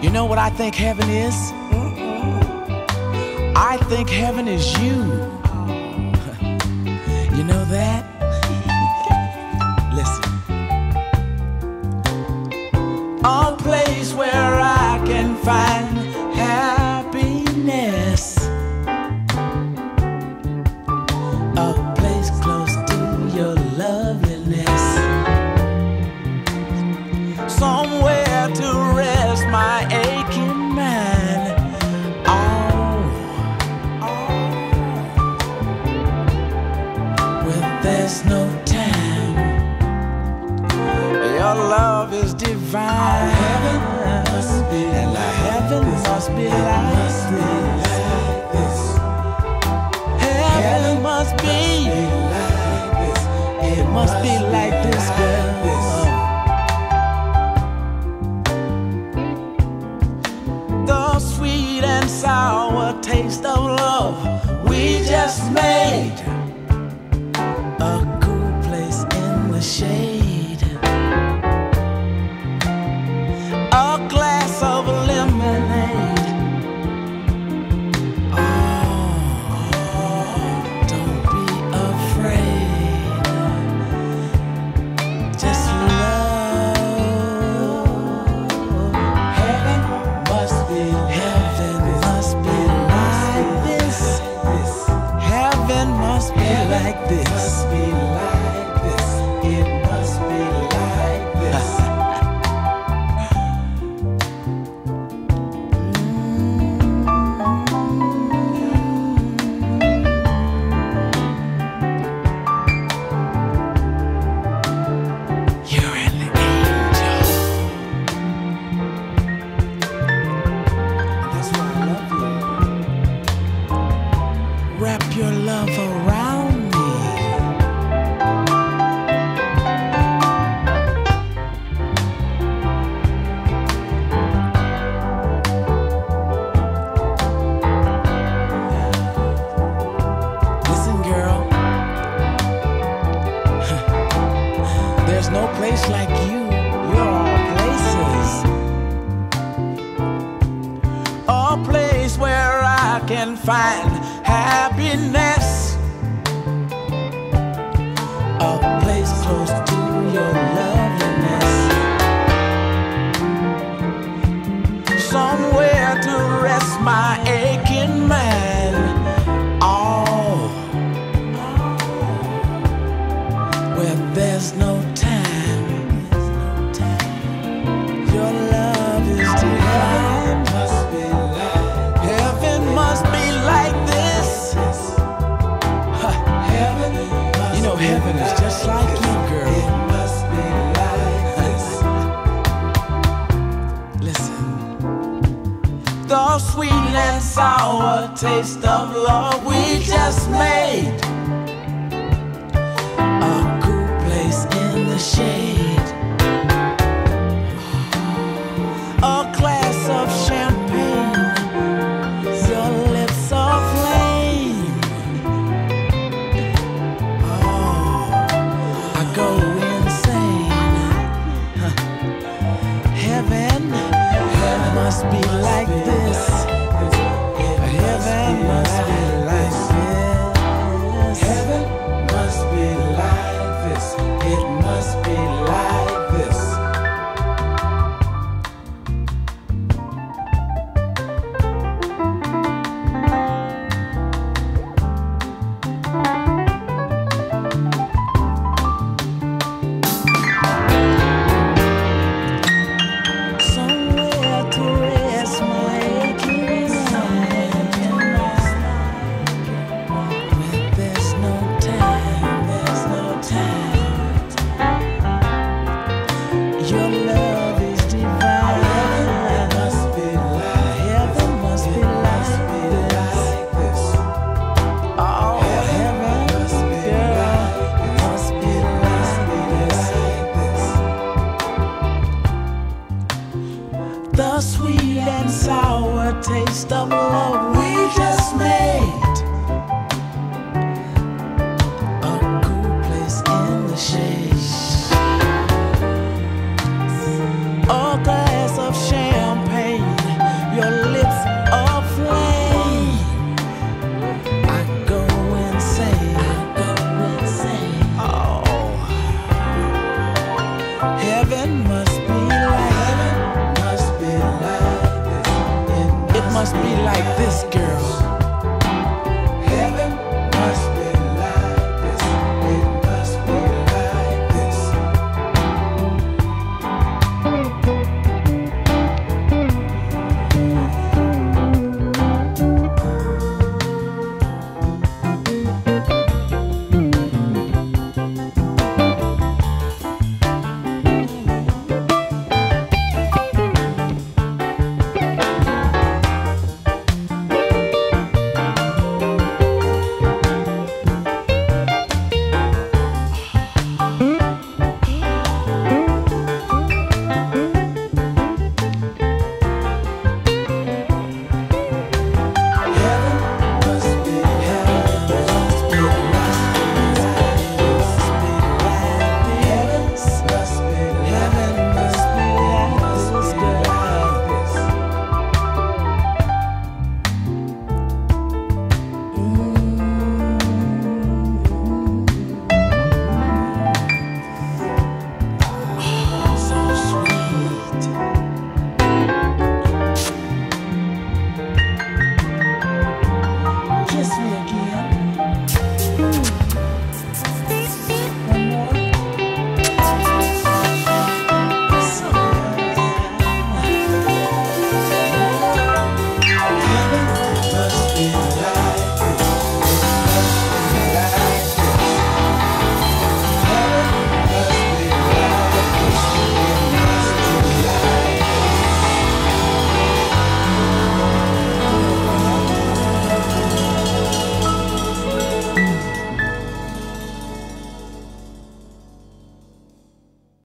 You know what I think heaven is? I think heaven is you. You know that? Listen. A place where I can find happiness. A place close to your loveliness. Somewhere to rest my aching mind. When there's no time, your love is divine. Heaven must be, and heaven must be like this. Heaven must be like this. It must be like this, girl. The sweet and sour taste of love we just made. A cool place in the shade. A glass of lemonade. Oh, don't be afraid. Just love. Heaven must be like this. Heaven must be like this. It must be like this. You're an angel. That's why I love you. Wrap your love around me. Listen, girl. There's no place like you. You're all places. A place where I can find happiness. A place close to your loveliness. Somewhere to rest my aching mind. Where there's no time. Your love is divine. Heaven must be like this. You know heaven is just like you, girl. It must be like this. Listen. The sweet and sour taste of love we just made. A cool place in the shade. A glass of champagne. Your lips are flame. I go insane. Heaven must be like this. Heaven must be like this. Heaven must be like this. It must be like this. Somewhere to rest my aching mind. When there's no time, there's no time. Your love is divine. Heaven must be like this. Oh, heaven, girl, must be like this. The sweet and sour taste of love we just made. A cool place in the shade. A glass of champagne. Heaven must